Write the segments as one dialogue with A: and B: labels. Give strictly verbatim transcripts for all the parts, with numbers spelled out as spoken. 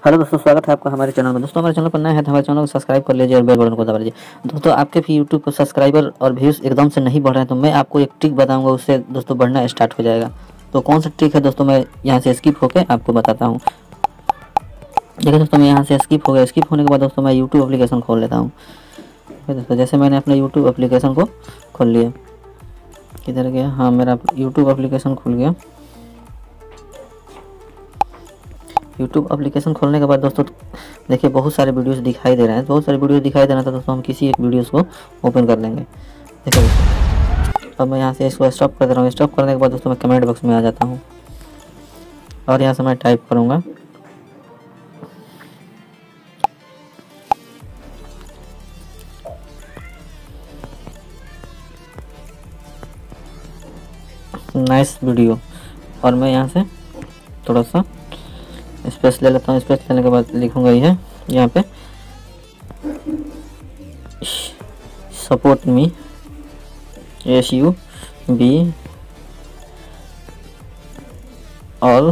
A: Hello दोस्तों, स्वागत है आपका हमारे चैनल में। दोस्तों हमारे चैनल पर नए हैं तो हमारे चैनल को सब्सक्राइब कर लीजिए और बेल बटन को दबा लीजिए। दोस्तों आपके भी यूट्यूब पर सब्सक्राइबर और व्यूज़ एकदम से नहीं बढ़ रहे हैं तो मैं आपको एक ट्रिक बताऊंगा, उससे दोस्तों बढ़ना स्टार्ट हो जाएगा। तो कौन सा ट्रिक है दोस्तों, मैं यहाँ से स्किप होकर आपको बताता हूँ। देखिए दोस्तों, मैं यहाँ से स्किप हो गया। स्किप होने के बाद दोस्तों मैं यूट्यूब एप्लीकेशन खोल लेता हूँ। दोस्तों जैसे मैंने अपने यूट्यूब एप्लीकेशन को खोल लिया, किधर गया, हाँ मेरा यूट्यूब एप्लीकेशन खुल गया। यूट्यूब एप्लीकेशन खोलने के बाद दोस्तों देखिए बहुत सारे वीडियोस दिखाई दे रहे हैं। बहुत सारे वीडियो दिखाई दे रहे हैं तो दोस्तों हम किसी एक वीडियोस को ओपन कर लेंगे। देखिए दोस्तों, अब मैं यहाँ से इसको स्टॉप कर दे रहा हूँ। स्टॉप करने के बाद दोस्तों मैं कमेंट बॉक्स में आ जाता हूँ और यहाँ से मैं टाइप करूँगा नाइस वीडियो, और मैं यहाँ से थोड़ा सा स्पेस ले लेता हूँ। स्पेस लेने के बाद लिखूँगा ये यहाँ पे support me S U B all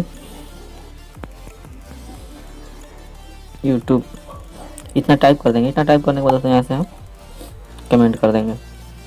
A: YouTube, इतना टाइप कर देंगे। इतना टाइप करने के बाद दोस्तों यहाँ से हम कमेंट कर देंगे।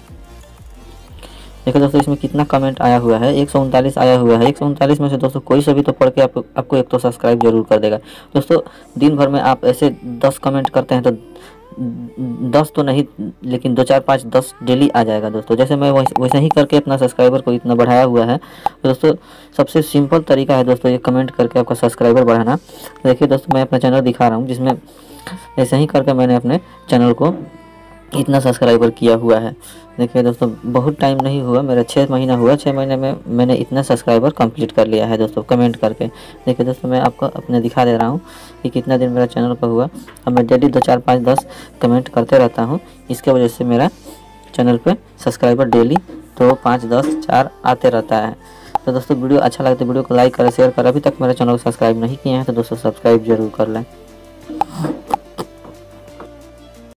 A: देखिए दोस्तों इसमें कितना कमेंट आया हुआ है, एक सौ उनतालीस आया हुआ है। एक सौ उनतालीस में से दोस्तों कोई सा भी तो पढ़ के आप, आपको एक तो सब्सक्राइब जरूर कर देगा। दोस्तों दिन भर में आप ऐसे दस कमेंट करते हैं तो दस तो नहीं लेकिन दो चार पाँच दस डेली आ जाएगा दोस्तों। जैसे मैं वैसे ही करके अपना सब्सक्राइबर को इतना बढ़ाया हुआ है। तो दोस्तों सबसे सिंपल तरीका है दोस्तों ये कमेंट करके आपका सब्सक्राइबर बढ़ाना। देखिए दोस्तों मैं अपना चैनल दिखा रहा हूँ जिसमें ऐसे ही करके मैंने अपने चैनल को इतना सब्सक्राइबर किया हुआ है। देखिए दोस्तों बहुत टाइम नहीं हुआ, मेरा छः महीना हुआ। छः महीने में मैंने इतना सब्सक्राइबर कंप्लीट कर लिया है दोस्तों कमेंट करके। देखिए दोस्तों मैं आपको अपने दिखा दे रहा हूँ कि कितना दिन मेरा चैनल पर हुआ। अब मैं डेली दो चार पाँच दस कमेंट करते रहता हूँ, इसके वजह से मेरा चैनल पर सब्सक्राइबर डेली दो पाँच दस चार आते रहता है। तो दोस्तों वीडियो अच्छा लगता है वीडियो को लाइक करें, शेयर करें। अभी तक मेरे चैनल को सब्सक्राइब नहीं किए हैं तो दोस्तों सब्सक्राइब जरूर कर लें।